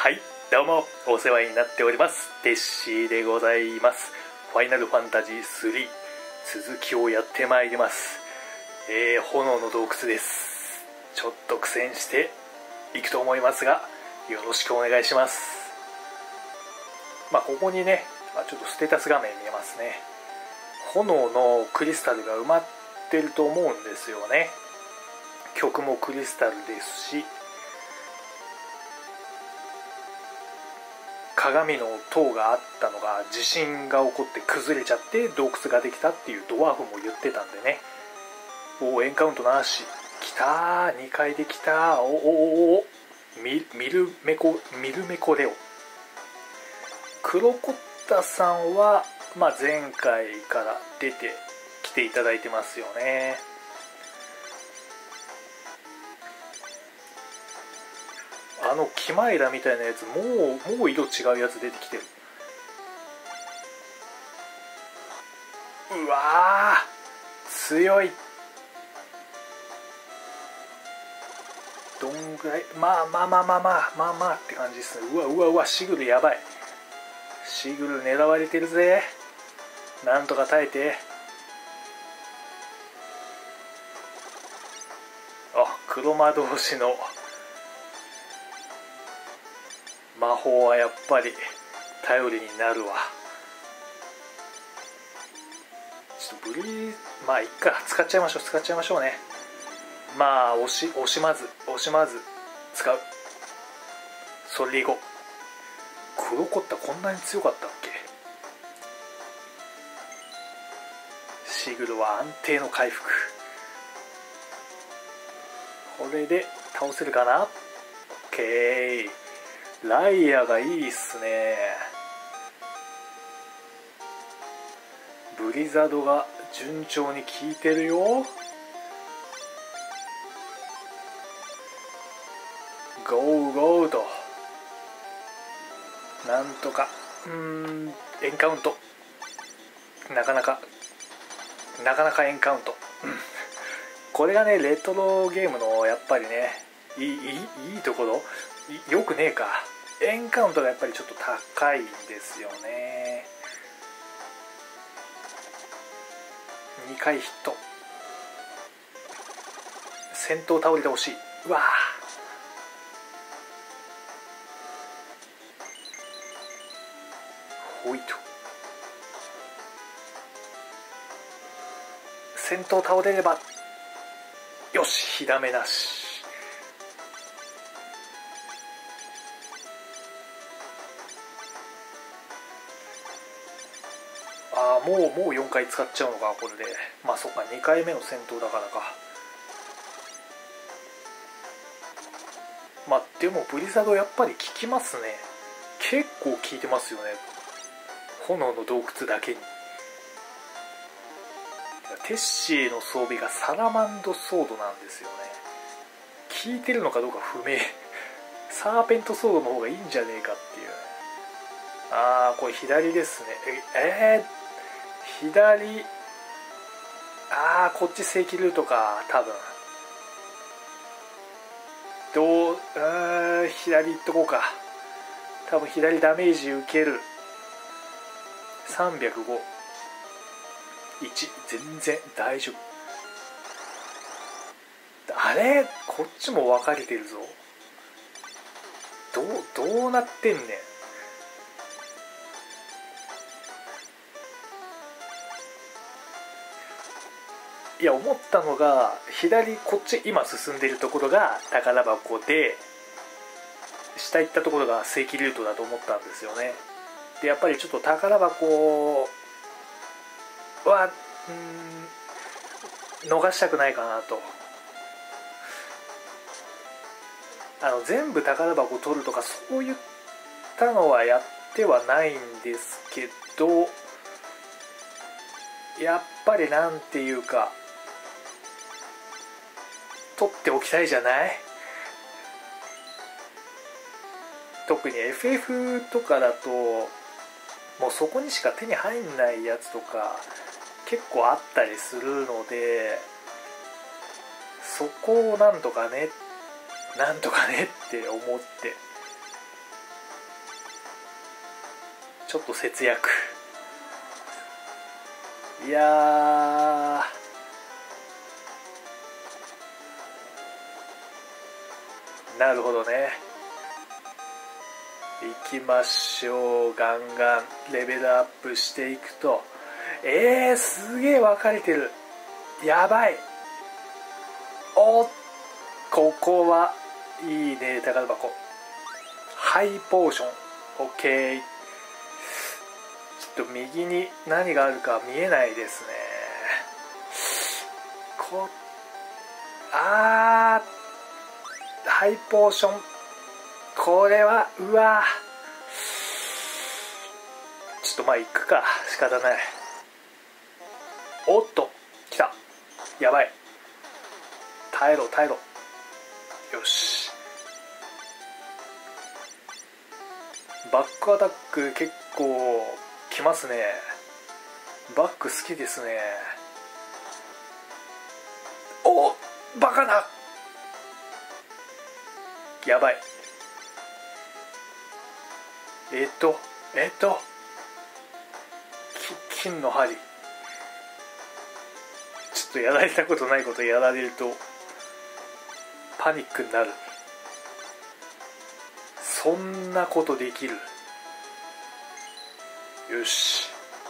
はい、どうもお世話になっておりますテッシーでございます。ファイナルファンタジー3続きをやってまいります。炎の洞窟です。ちょっと苦戦していくと思いますがよろしくお願いします。ここにね、ちょっとステータス画面見えますね。炎のクリスタルが埋まってると思うんですよね。曲もクリスタルですし、鏡の塔があったのが地震が起こって崩れちゃって洞窟ができたっていうドワーフも言ってたんでね。エンカウントなし。来たー、2回できたー。ミルメコレオ。クロコッタさんは、前回から出てきていただいてますよね。キマイラみたいなやつもう色違うやつ出てきてる。うわー強い。どんぐらいまあって感じですね。うわシグルやばい。シグル狙われてるぜ。なんとか耐えて。黒魔導士の魔法はやっぱり頼りになるわ。ちょっといっか、使っちゃいましょうね。惜しまず使う。それでいこう。クロコッタこんなに強かったっけ。シグルは安定の回復。これで倒せるかな。オッケー。ライアがいいっすね。ブリザードが順調に効いてるよ。ゴーとなんとかエンカウント。なかなかエンカウントこれがね、レトロゲームのやっぱりね、いいところ。よくねえか。エンカウントがやっぱりちょっと高いんですよね。2回ヒット。先頭倒れてほしい。うわほいと。先頭倒れればよし。火ダメなし。もう4回使っちゃうのかこれで。そっか、2回目の戦闘だからか。でもブリザードやっぱり効きますね。結構効いてますよね、炎の洞窟だけに。テッシーの装備がサラマンドソードなんですよね。効いてるのかどうか不明。サーペントソードの方がいいんじゃねえかっていう。これ左ですね。左。こっち正規ルートか多分。左行っとこうか。多分左ダメージ受ける。305。1全然大丈夫。あれこっちも分かれてるぞ。どうなってんねん。いや、思ったのが、左こっち今進んでるところが宝箱で、下行ったところが正規ルートだと思ったんですよね。でやっぱりちょっと宝箱は逃したくないかなと。全部宝箱取るとかそういったのはやってはないんですけど、やっぱりなんていうか取っておきたいじゃない。特に FF とかだともうそこにしか手に入んないやつとか結構あったりするので、そこをなんとかねって思ってちょっと節約。いやなるほどね。行きましょう。ガンガンレベルアップしていくと、すげえ分かれてる。やばい。ここはいいね。宝箱ハイポーション OK。 ちょっと右に何があるか見えないですね。ハイポーション、これはちょっとまあ行くか、仕方ない。おっと来た。やばい。耐えろ。よし。バックアタック結構きますね。バック好きですね。バカな。やばい。金の針。ちょっとやられたことないことやられるとパニックになる。そんなことできる。よし。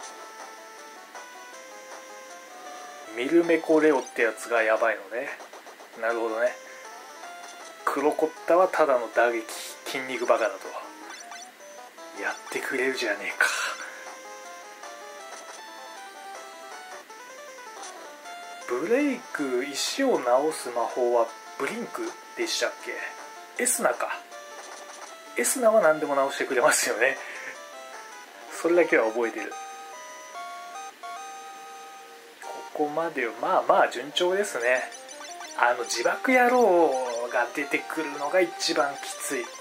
ミルメコレオってやつがやばいのね。なるほどね。クロコッタはただの打撃、筋肉バカだと。やってくれるじゃねえか。ブレイク、石を直す魔法はブリンクでしたっけ。エスナか。エスナは何でも直してくれますよね。それだけは覚えてる。ここまでまあ順調ですね。自爆野郎が出てくるのが一番きつい。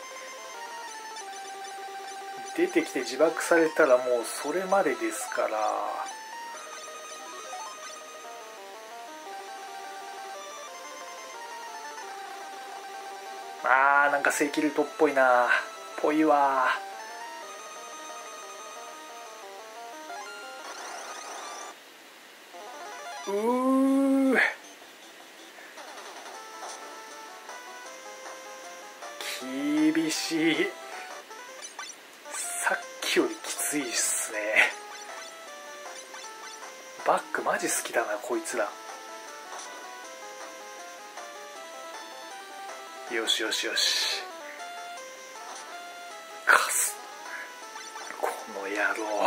出てきて自爆されたらもうそれまでですから。なんかセキルトっぽいな。ぽいわ。厳しい。さっきよりきついっすね。バックマジ好きだなこいつら。よし。カス。この野郎。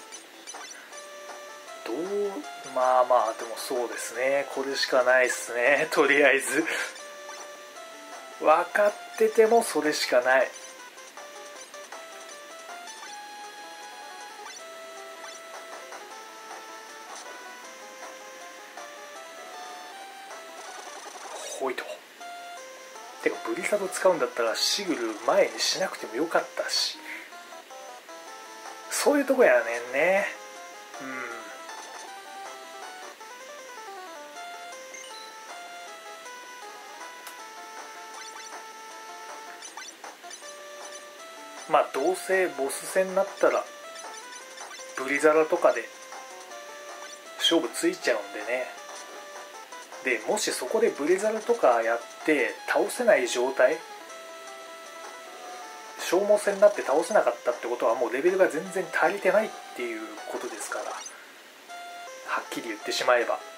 まあでもそうですね。これしかないっすね。とりあえず分かっててもそれしかない。ほいと。てかブリザード使うんだったらシグル前にしなくてもよかったし。そういうとこやねんね。どうせボス戦になったらブリザラとかで勝負ついちゃうんでね。でもしそこでブリザラとかやって倒せない状態、消耗戦になって倒せなかったってことはもうレベルが全然足りてないっていうことですから、はっきり言ってしまえば。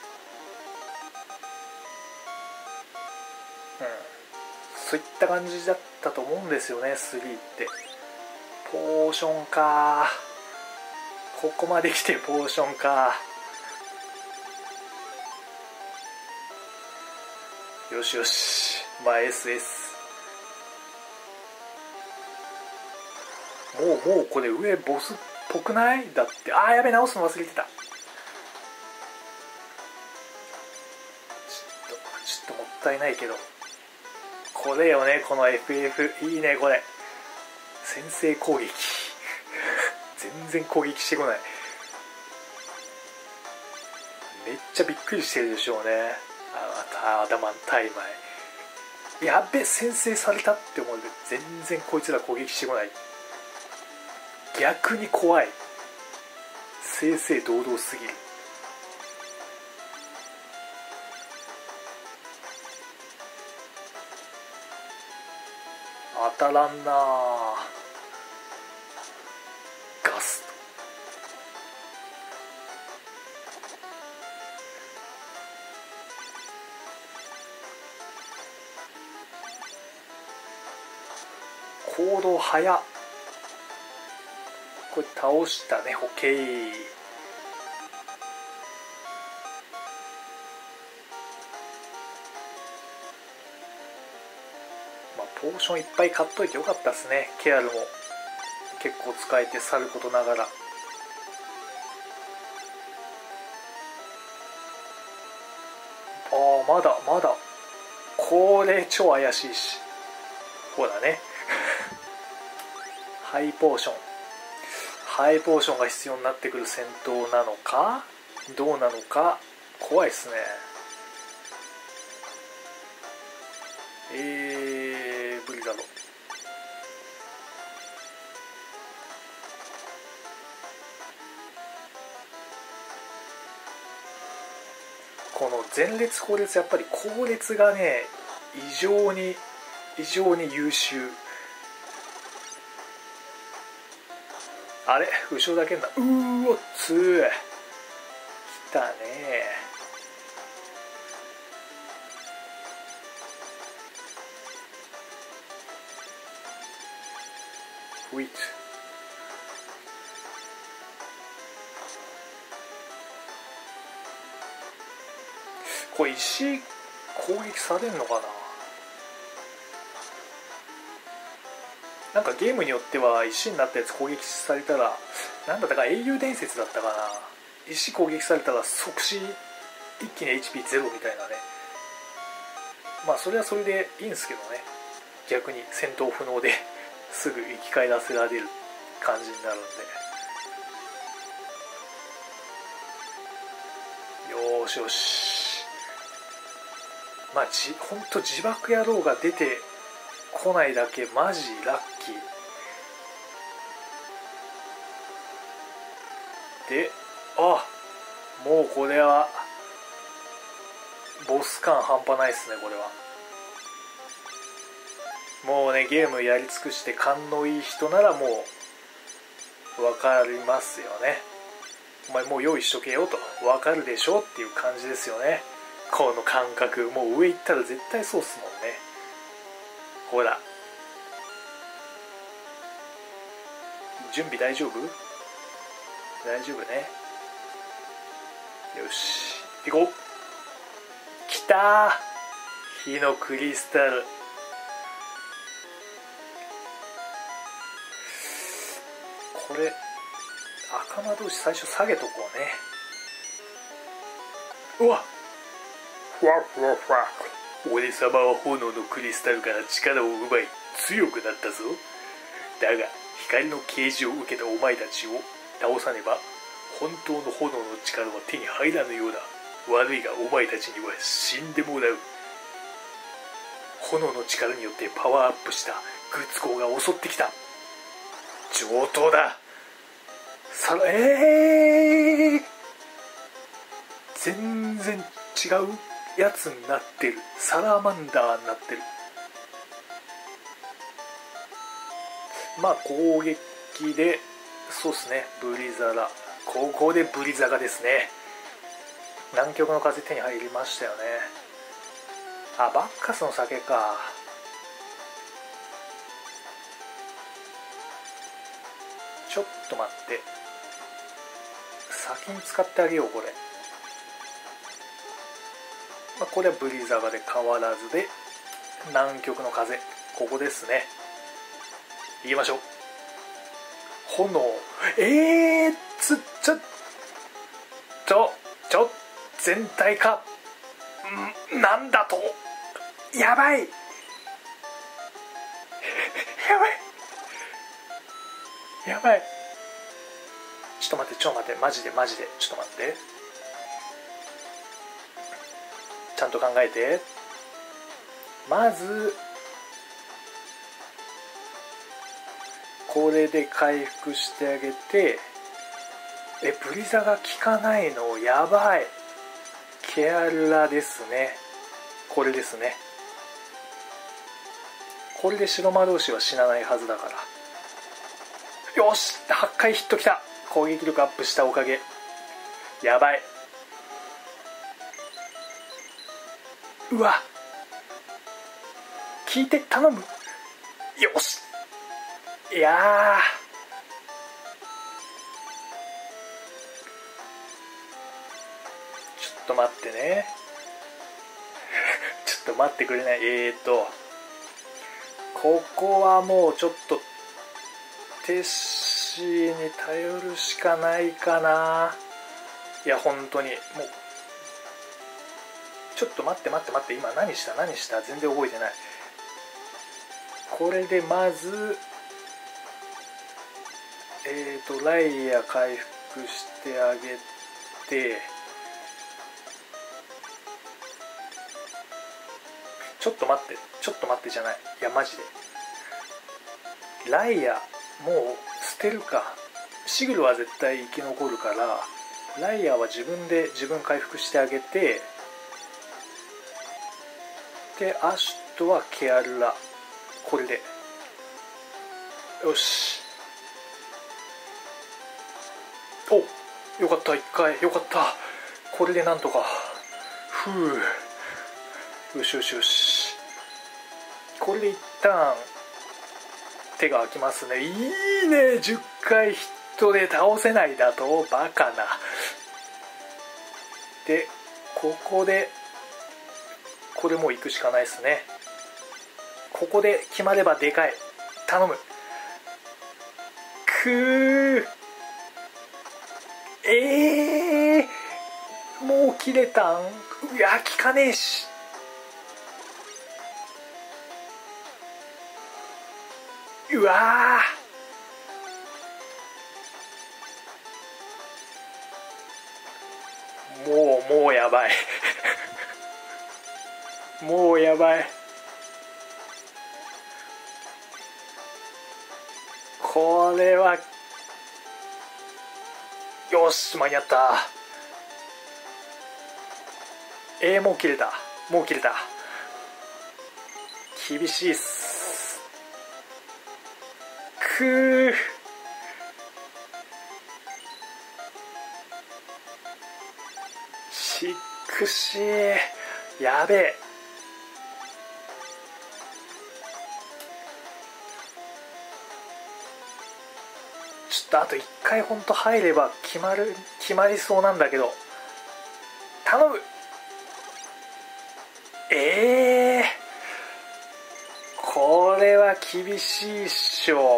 そういった感じだったと思うんですよね、3って。ポーションか。ここまで来てポーションか。よし。SS。もうこれ上ボスっぽくない？だってやべ、直すの忘れてた。ちょっともったいないけど、これよね、この FF いいね。これ先制攻撃全然攻撃してこない。めっちゃびっくりしてるでしょうね。頭タイマイ。やっべ、先制されたって思うんで全然こいつら攻撃してこない。 逆に怖い。正々堂々すぎる。当たらんなあ。ガス行動早っ。これ倒したね。オッケー。ポーションいっぱい買っといてよかったですね。ケアルも結構使えてさることながら。まだまだこれ超怪しいし。ほらねハイポーションが必要になってくる戦闘なのかどうなのか怖いっすね。ブリザード。この前列後列、やっぱり後列がね異常に優秀。あれ後ろだけんだ。おっつー来たね。ウィット。これ石攻撃されんのかな。なんかゲームによっては石になったやつ攻撃されたら、なんだったか英雄伝説だったかな、石攻撃されたら即死、一気に HP0 みたいなね。まあそれはそれでいいんですけどね。逆に戦闘不能ですぐ生き返らせられる感じになるんで、よーしよし。まあほんと自爆野郎が出てこないだけマジラッキーで、もうこれはボス感半端ないっすね。これはもうね、ゲームやり尽くして勘のいい人ならもう分かりますよね。お前もう用意しとけよと、分かるでしょっていう感じですよね。この感覚、もう上行ったら絶対そうっすもんね。ほら、準備大丈夫？大丈夫ね。よし行こう。きたー、火のクリスタル。これ赤魔同士最初下げとこうね。うわっ、ふわふわふわ。俺様は炎のクリスタルから力を奪い強くなったぞ。だが光の啓示を受けたお前たちを倒さねば本当の炎の力は手に入らぬようだ。悪いがお前たちには死んでもらう。炎の力によってパワーアップしたグッズコーが襲ってきた。上等だ。全然違うやつになってる。サラマンダーになってる。まあ攻撃でそうっすね。ブリザラ、ここでブリザガですね。南極の風手に入りましたよね。バッカスの酒か。ちょっと待って、先に使ってあげようこれ。これはブリザガで変わらずで、南極の風ここですね。行きましょう。炎、全体化なんだと。やばいやばいやばい。ちょっと待ってマジでちょっと待って、ちゃんと考えて。まずこれで回復してあげて、ブリザが効かないのやばい。ケアラですね。これですね。これで白魔導士は死なないはずだから。よし、8回ヒットきた。攻撃力アップしたおかげ。やばい。うわ、聞いて頼む。よし。いやちょっと待ってね。ちょっと待ってくれない。ここはもうちょっとテッシーに頼るしかないかな。いや本当にもうちょっと待って今何した全然覚えてない。これでまずライア回復してあげて、ちょっと待ってじゃない。いやマジでライアもう捨てるか。シグルは絶対生き残るから、ライアは自分回復してあげて、でアシュトはケアラ。これでよし。お、よかった。1回よかった。これでなんとか。ふう、よしよしよし。これで一旦手が空きますね。いいね。10回ヒットで倒せないだとバカな。でここでこれもう行くしかないですね。ここで決まればでかい。頼む。くー、もう切れたん。いや効かねえし。うわー、もうやばい。もうやばい。これはよし、間に合った。もう切れた。厳しいっす。くー、しっくしー、やべえ。ちょっとあと1回ほんと入れば決まりそうなんだけど、頼む。これは厳しいっしょ。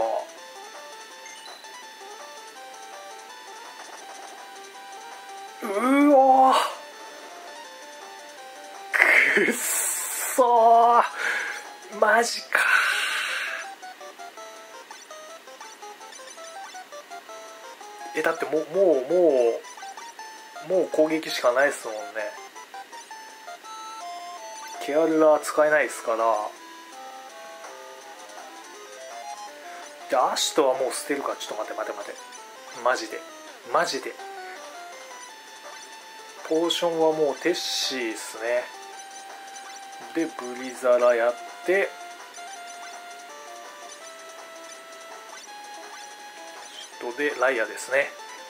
うおー、くっそー、マジか。だってもう攻撃しかないですもんね。ケアラ使えないですから。でアシトはもう捨てるか。ちょっと待ってマジでポーションはもうテッシーですね。でブリザラやって、でライアですね。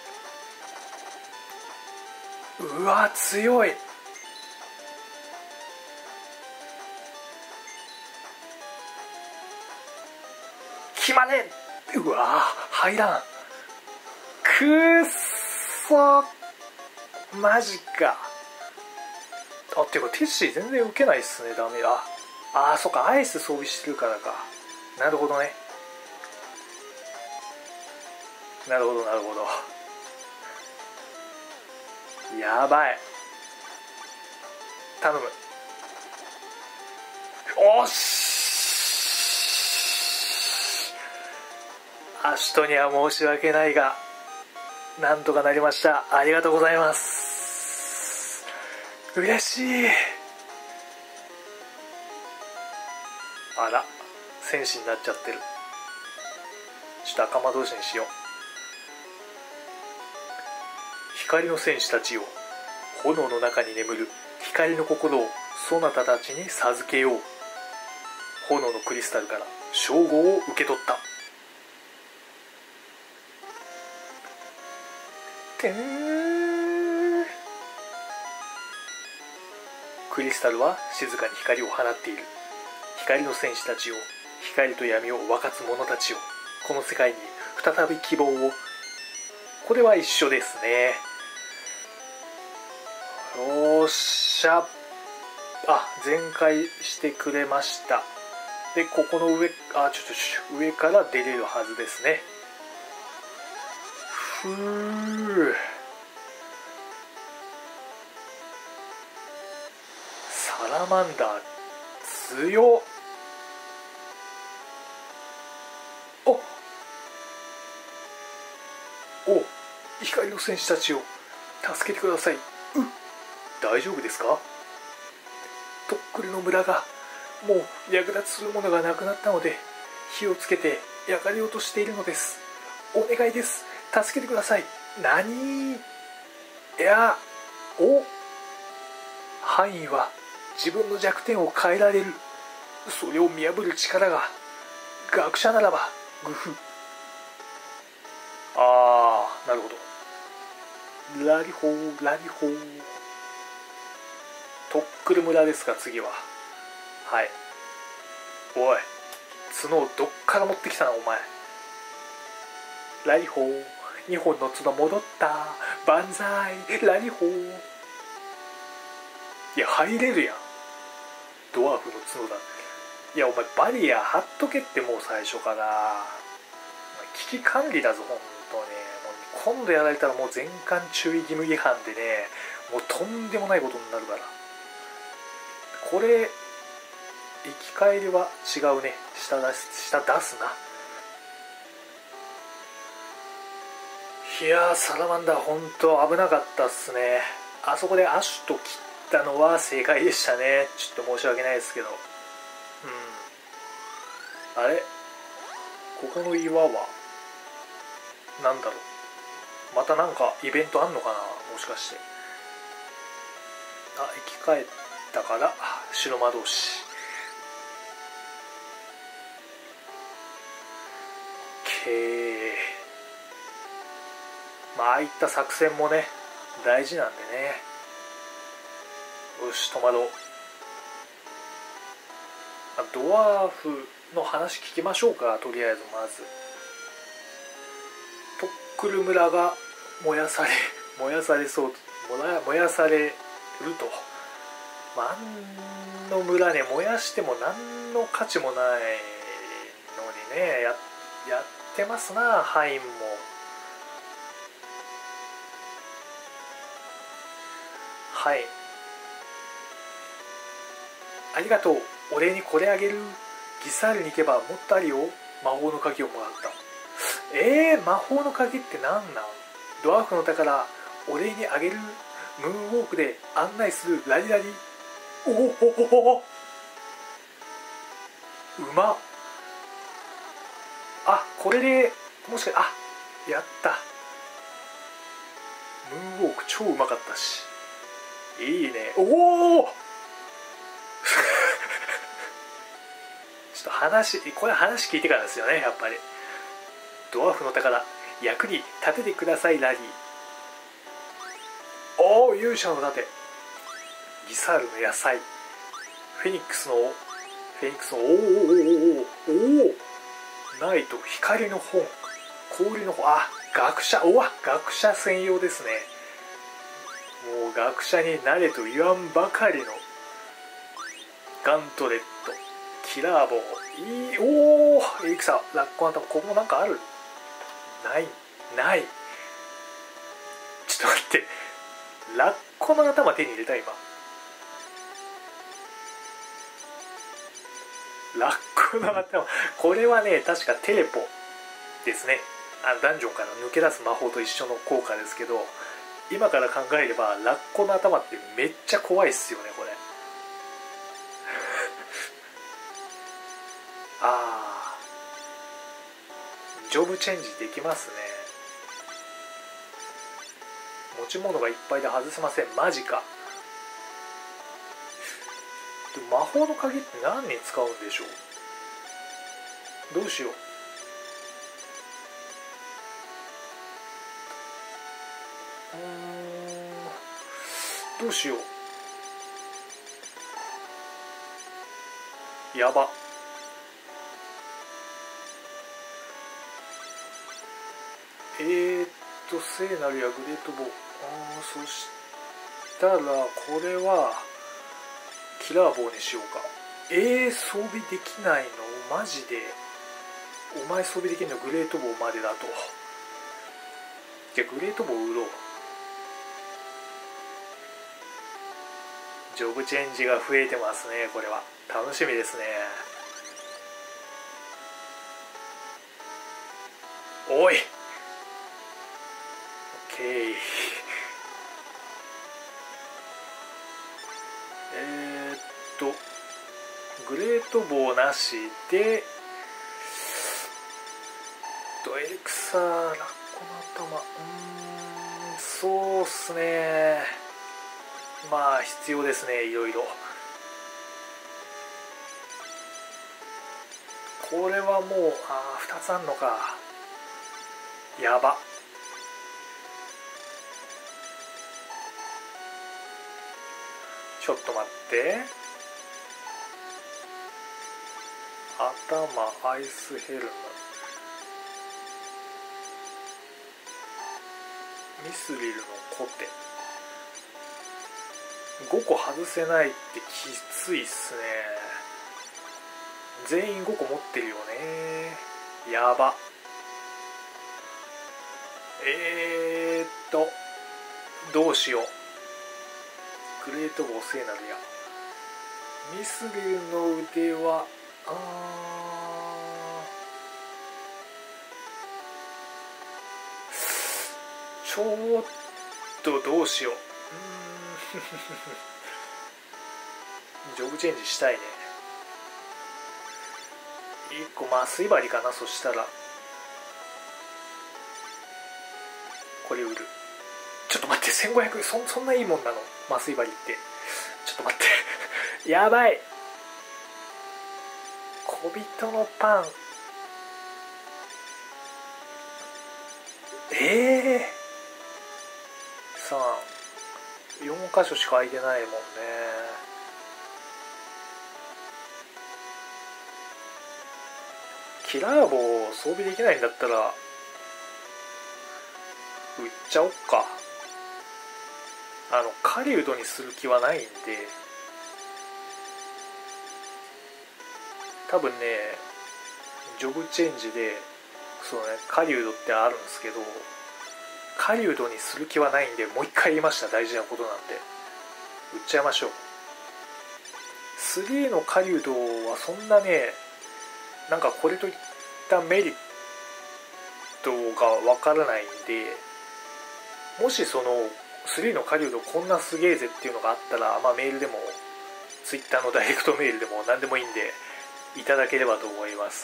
うわ強い。決まれ。うわ入らん。くっそマジか。っていうかテッシー全然受けないっすね。ダメだ。そっか、アイス装備してるからか。なるほどね。なるほどやばい。頼む。おし、アシトには申し訳ないがなんとかなりました。ありがとうございます。嬉しい。あら戦士になっちゃってる。 ちょっと赤魔同士にしよう。光の戦士たちよ、炎の中に眠る光の心をそなたたちに授けよう。炎のクリスタルから称号を受け取った。てん。クリスタルは静かに光を放っている。光の戦士たちよ、光と闇を分かつ者たちよ、この世界に再び希望を。これは一緒ですね。よっしゃ。全開してくれました。でここの上上から出れるはずですね。ふう。サラマンダー強っ。お光の戦士たちを助けてください。大丈夫ですか？とっくりの村がもう役立つするものがなくなったので、火をつけて焼かれようとしているのです。お願いです、助けてください。何？いや、範囲は自分の弱点を変えられる。それを見破る力が学者ならば。グフ。なるほど。ラリホーラリホー。とっくる村ですか、次は。はい。おい、角をどっから持ってきたのお前。ラリホー、2本の角戻った。万歳ラリホー。いや入れるやん、ドワーフの角だ。いやお前バリア張っとけって、もう最初から。危機管理だぞ本当に。もう今度やられたらもう全館注意義務違反でね、もうとんでもないことになるから。これ生き返りは違うね。下出すな。いやーサラマンダー本当危なかったっすね。あそこでアシュと切ったのは正解でしたね。ちょっと申し訳ないですけど。あれ、ここの岩はなんだろう。またなんかイベントあんのかな、もしかして。生き返ったから白魔導士。ああいった作戦もね大事なんでね。よし戸惑う。ドワーフの話聞きましょうか。とりあえずまずとっくる村が燃やされると。あの村ね、燃やしても何の価値もないのにね、やってますなハインも。はい、ありがとう。お礼にこれあげる。ギサールに行けばもっとあるよ。魔法の鍵をもらった。魔法の鍵って何なん？ドワーフの宝お礼にあげる。ムーンウォークで案内するラリラリ。うまっ。これでもしかやった。ムーンウォーク超うまかったし、いいね。ちょっと話聞いてからですよね、やっぱり。ドワーフの宝役に立ててくださいラリー。勇者の盾。ギサールの野菜。フェニックスのナイト。光の本。氷の本。学者。学者専用ですね。もう学者になれと言わんばかりのガントレット。キラーボー。エリクサ。ラッコの頭。ここもなんかある？ない。ちょっと待って、ラッコの頭手に入れた今。ラッコの頭、これはね確かテレポですね。ダンジョンから抜け出す魔法と一緒の効果ですけど、今から考えればラッコの頭ってめっちゃ怖いっすよねこれ。 ジョブチェンジできますね。持ち物がいっぱいで外せません。マジか。で魔法の鍵って何に使うんでしょう。どうしよう。どうしよう。やば。聖なるやグレートボー。そしたらこれはキラーボーにしようか。装備できないのマジで。お前装備できるのグレートボーまでだと。じゃあグレートボー売ろう。ジョブチェンジが増えてますね。これは楽しみですね。おい OK。 グレートボーなしでエリクサーラッコの頭、そうっすね。まあ必要ですね。いろいろこれはもう2つあんのか。やば。ちょっと待って。頭アイスヘルム、ミスリルのコテ、5個外せないってきついっすね。全員5個持ってるよね。やば。どうしよう。グレートボー聖なるやミスリルの腕はちょっとどうしよう。ジョブチェンジしたいね。1個麻酔針かな。そしたらこれ売る。ちょっと待って、1500 そんないいもんなの麻酔針って。ちょっと待ってやばい。小人のパン4箇所しか空いてないもんね。キラーボを装備できないんだったら売っちゃおっか。狩人にする気はないんで。多分ねジョブチェンジで狩人ってあるんですけど、狩人にする気はないんで、もう一回言いました。大事なことなんで売っちゃいましょう。3の狩人はそんなね、なんかこれといったメリットがわからないんで、もし3の狩人こんなすげえぜっていうのがあったら、メールでも Twitter のダイレクトメールでも何でもいいんでいただければと思います。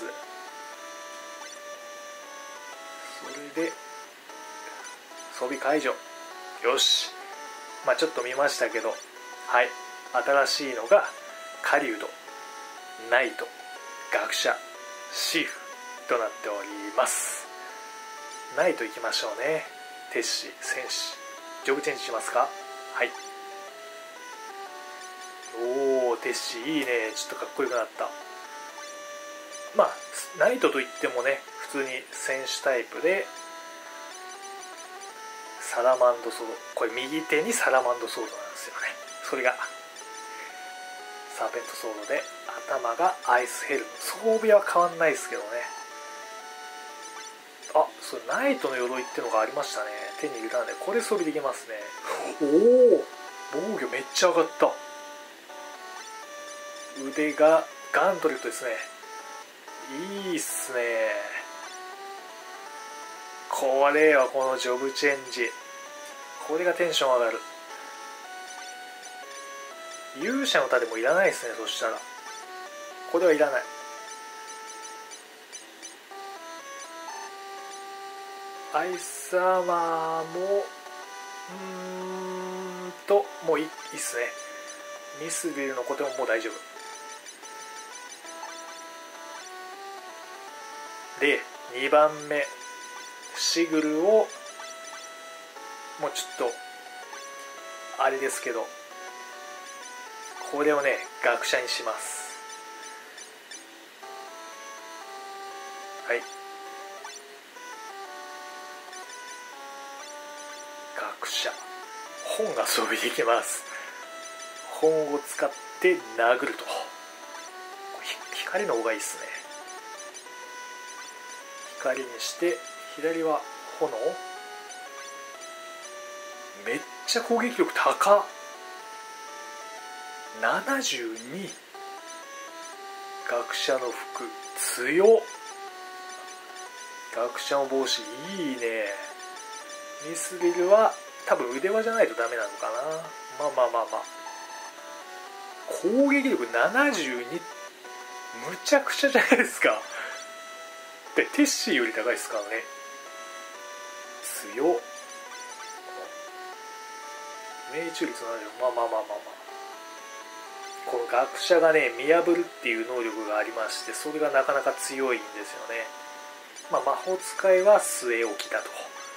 それで装備解除。よし。ちょっと見ましたけど、はい、新しいのが狩人、ナイト、学者、シーフとなっております。ナイト行きましょうね。鉄士、戦士。ジョブチェンジしますか。はい。鉄士いいね。ちょっとかっこよくなった。ナイトといってもね、普通に戦士タイプでサラマンドソード、これ右手にサラマンドソードなんですよね。それがサーペントソードで、頭がアイスヘルム。装備は変わんないですけどね。それナイトの鎧ってのがありましたね。手に入れたんでこれ装備できますね。防御めっちゃ上がった。腕がガントレットですね。いいっすね。これよ、このジョブチェンジ。これがテンション上がる。勇者の盾もいらないですね。そしたらこれはいらない。 アイスアーマーももういいっすね。ミスビルのことももう大丈夫で、2番目シグルをもうちょっとあれですけど、これをね学者にします。はい、学者、本が装備できます。本を使って殴ると。光の方がいいですね。光にして左は炎。めっちゃ攻撃力高っ。72。学者の服強っ。学者の帽子いいね。ミスビルは多分腕輪じゃないとダメなのかな。まあ攻撃力72、むちゃくちゃじゃないですか。でテッシーより高いですからね。強っ。命中率70。この学者がね見破るっていう能力がありまして、それがなかなか強いんですよね。魔法使いは据え置きだと。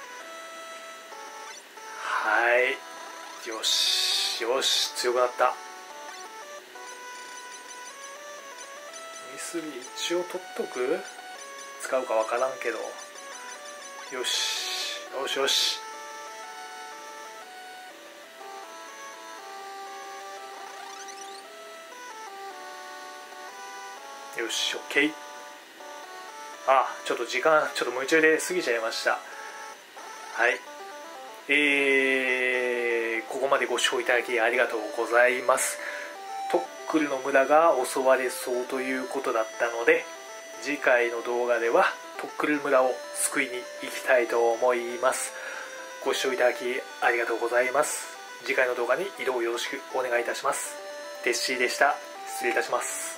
はい、よし強くなった。ミスビ一応取っとく。使うか分からんけど、よし。よし、OK。ちょっと時間ちょっと夢中で過ぎちゃいました。はい、ここまでご視聴いただきありがとうございます。トックルの村が襲われそうということだったので、次回の動画ではトックル村を救いに行きたいと思います。ご視聴いただきありがとうございます。次回の動画に移動よろしくお願いいたします。テッシーでした。失礼いたします。